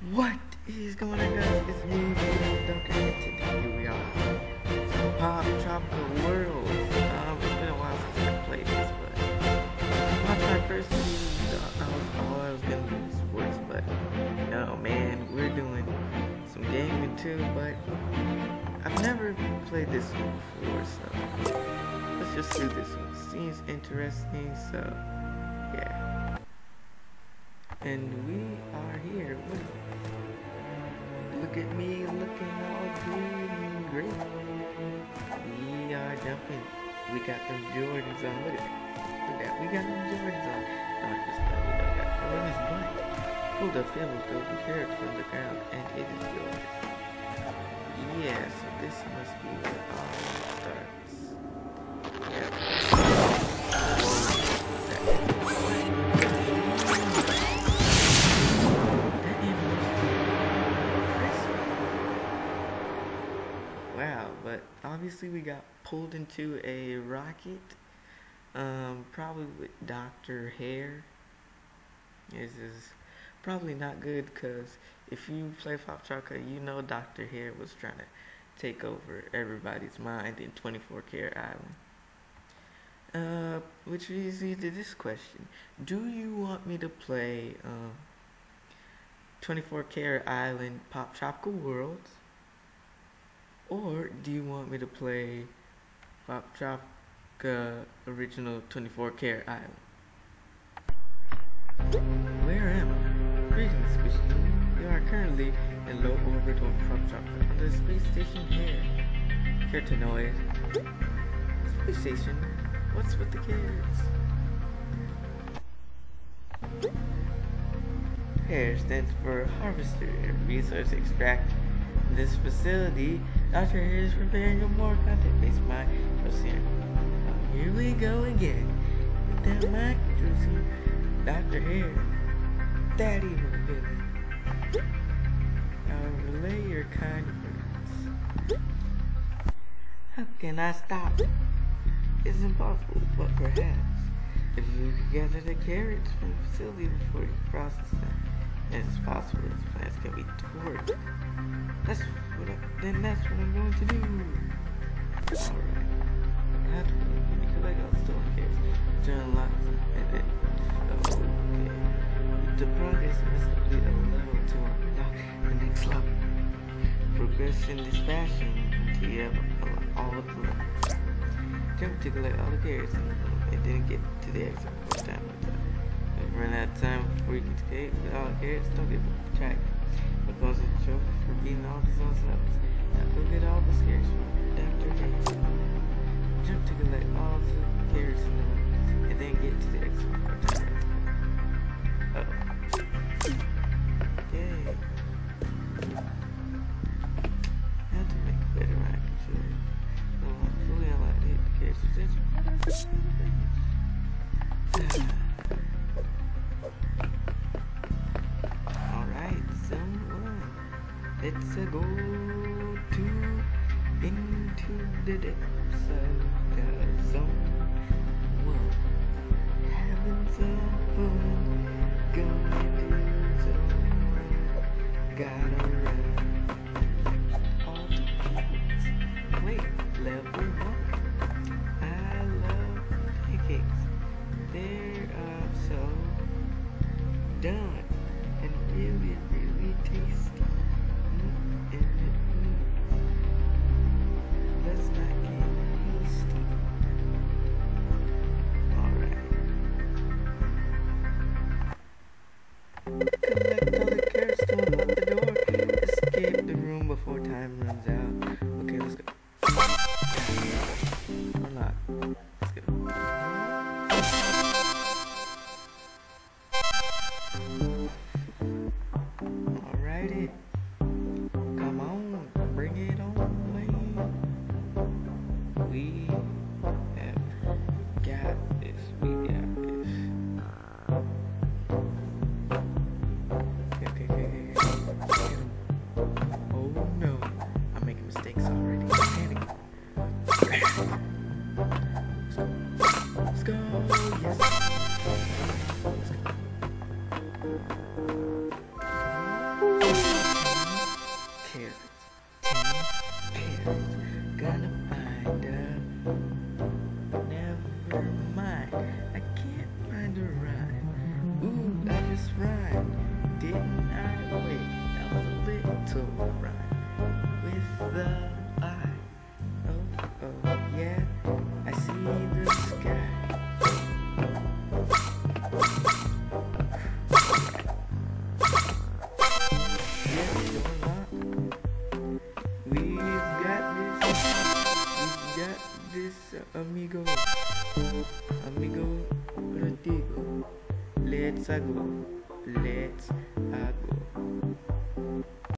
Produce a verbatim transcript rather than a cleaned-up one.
What is going on, guys? It's me, Duncan, and today we are Pop Tropical World. Um, it's been a while since I played this, but my my first season, I was, oh, I was gonna do sports, but no, man, we're doing some gaming too, but I've never played this one before, so let's just do this one. Seems interesting, so yeah. And we are here. Look at me looking all good and great. We are jumping. We got them Jordans on. Look at that. Look at that. We got them Jordans on. No, I just thought we don't got Jordans, but pull the film golden carrot from the ground and it is yours. Yeah, so this must be where it all starts. Yeah. Wow, but obviously we got pulled into a rocket, um, probably with Doctor Hair. This is probably not good, because if you play Pop Tropical, you know Doctor Hair was trying to take over everybody's mind in twenty-four Karat Island. Uh, which leads me to this question. Do you want me to play, um, twenty-four Karat Island Pop Tropical Worlds? Or do you want me to play Pop Tropical Original twenty-four Karat Island? Where am I? Greetings, species. You are currently in low orbit of Pop Tropical. The space station here. Carotenoid. Space station? What's with the carrots? Hair stands for Harvester and Resource Extractor. In this facility, Doctor Hair is preparing a more content-based microserum. Here we go again with that microserum. Doctor Hair, Daddy mobility. I'll relay your kind words. How can I stop it? It's impossible, but perhaps if you could gather the carrots from the facility before you process them, then it's possible its plants can be thwarted. That's what I, then that's what I'm going to do. Alright. How do we collect all the stolen carrots? Turn lots and then okay. The progress must complete a level to unlock the next level. Progress in this fashion until you have all of the levels. Jump to collect all the carrots in the room and then get to the exit before time runs out. If you run out of time before you get to cave with all the carrots, don't get tracked. Because of the trophy for beating all these on levels. Now go get all the carrots from Doctor Hair. Jump to collect all the carrots in the room and then get to the exit before time runs out. Uh-oh. Yay. How to make a better rocket controller. Fully unlock the hit the carrots potential. Alright, someone. Let's uh, go to into the depths of the zone one. Having some fun. Going to zone one. Gotta run. All the kids. Wait, level one. I love pancakes. They're uh, so done and really, really tasty. Mm, and it, mm. Let's not get hasty. Alright. Collect all the carrots to unlock the door. Escape the room before time runs out. Okay, let's go. Unlock. Let's go. Alrighty. Come on, bring it on, man. We have got this. We got this. to run with the eye. Oh, oh, yeah, I see the sky. Yes, you're not. We've got this. We've got this, uh, amigo. Amigo Rodrigo. Let's go. Let's